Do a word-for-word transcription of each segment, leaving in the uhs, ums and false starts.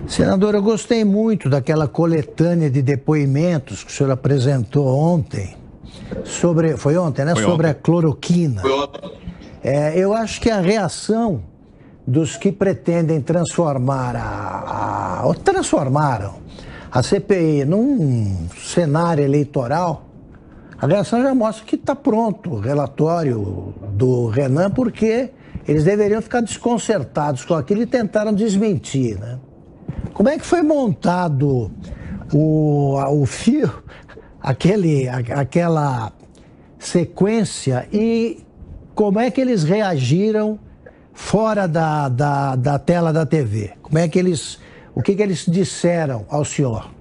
Senador, eu gostei muito daquela coletânea de depoimentos que o senhor apresentou ontem, sobre, foi ontem, né? Foi sobre ontem. a cloroquina. Foi ontem. É, eu acho que a reação dos que pretendem transformar a, a ou transformaram a C P I num cenário eleitoral, a reação já mostra que está pronto o relatório do Renan, porque eles deveriam ficar desconcertados com aquilo e tentaram desmentir, né? Como é que foi montado o, o fio, aquele, aquela sequência, e como é que eles reagiram fora da, da, da tela da T V? Como é que eles, o que, que eles disseram ao senhor?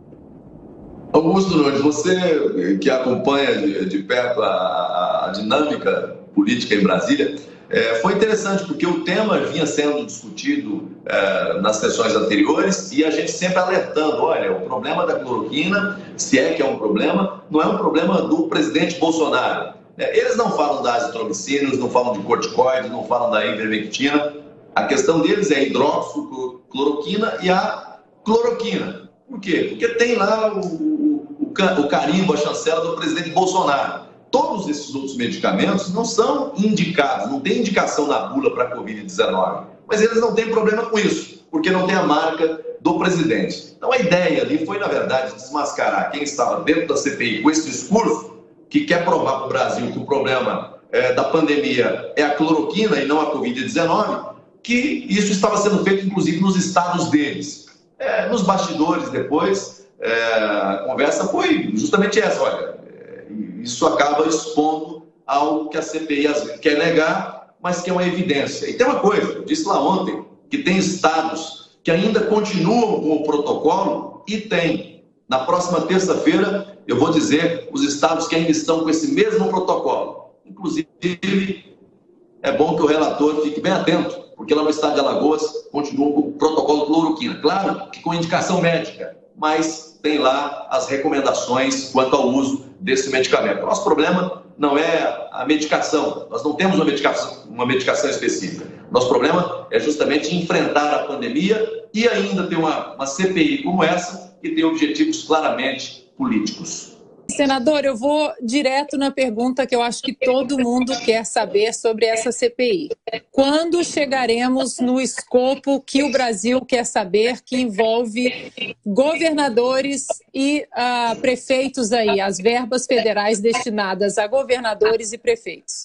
Augusto Nunes, você que acompanha de, de perto a, a dinâmica política em Brasília, é, foi interessante porque o tema vinha sendo discutido é, nas sessões anteriores e a gente sempre alertando, olha, o problema da cloroquina, se é que é um problema, não é um problema do presidente Bolsonaro. É, eles não falam da azitromicina, não falam de corticoide, não falam da ivermectina. A questão deles é a hidroxicloroquina e a cloroquina. Por quê? Porque tem lá o, o, o carimbo, a chancela do presidente Bolsonaro. Todos esses outros medicamentos não são indicados, não tem indicação na bula para a covid dezenove. Mas eles não têm problema com isso, porque não tem a marca do presidente. Então a ideia ali foi, na verdade, desmascarar quem estava dentro da C P I com esse discurso, que quer provar para o Brasil que o problema é, da pandemia é a cloroquina e não a covid dezenove, que isso estava sendo feito, inclusive, nos estados deles. É, nos bastidores, depois, é, a conversa foi justamente essa, olha, é, isso acaba expondo algo que a C P I quer negar, mas que é uma evidência. E tem uma coisa, eu disse lá ontem, que tem estados que ainda continuam com o protocolo e tem. Na próxima terça-feira, eu vou dizer os estados que ainda estão com esse mesmo protocolo. Inclusive, é bom que o relator fique bem atento, porque lá no estado de Alagoas continua com o protocolo cloroquina. Claro que com indicação médica, mas tem lá as recomendações quanto ao uso desse medicamento. O nosso problema não é a medicação, nós não temos uma medicação, uma medicação específica. Nosso problema é justamente enfrentar a pandemia e ainda ter uma, uma C P I como essa, que tem objetivos claramente políticos. Senador, eu vou direto na pergunta que eu acho que todo mundo quer saber sobre essa C P I. Quando chegaremos no escopo que o Brasil quer saber, que envolve governadores e uh, prefeitos aí, as verbas federais destinadas a governadores e prefeitos?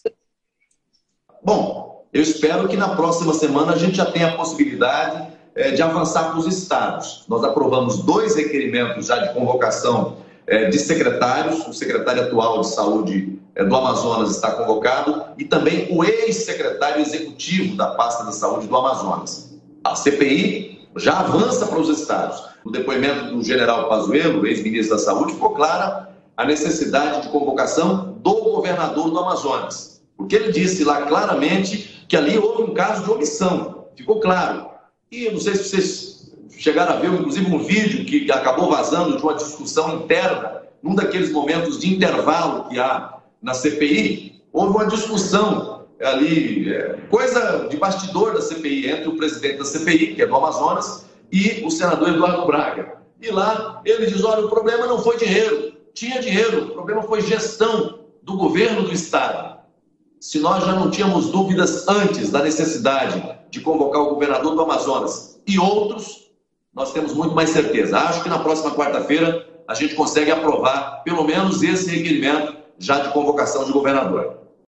Bom, eu espero que na próxima semana a gente já tenha a possibilidade é, de avançar para os estados. Nós aprovamos dois requerimentos já de convocação de secretários, o secretário atual de saúde do Amazonas está convocado e também o ex-secretário executivo da pasta da saúde do Amazonas. A C P I já avança para os estados. No depoimento do general Pazuello, ex-ministro da Saúde, ficou clara a necessidade de convocação do governador do Amazonas, porque ele disse lá claramente que ali houve um caso de omissão, ficou claro. E eu não sei se vocês chegaram a ver, inclusive, um vídeo que acabou vazando de uma discussão interna, num daqueles momentos de intervalo que há na C P I, houve uma discussão ali, é, coisa de bastidor da C P I, entre o presidente da C P I, que é do Amazonas, e o senador Eduardo Braga. E lá ele diz, olha, o problema não foi dinheiro, tinha dinheiro, o problema foi gestão do governo do estado. Se nós já não tínhamos dúvidas antes da necessidade de convocar o governador do Amazonas e outros, nós temos muito mais certeza. Acho que na próxima quarta-feira a gente consegue aprovar pelo menos esse requerimento já de convocação de governador.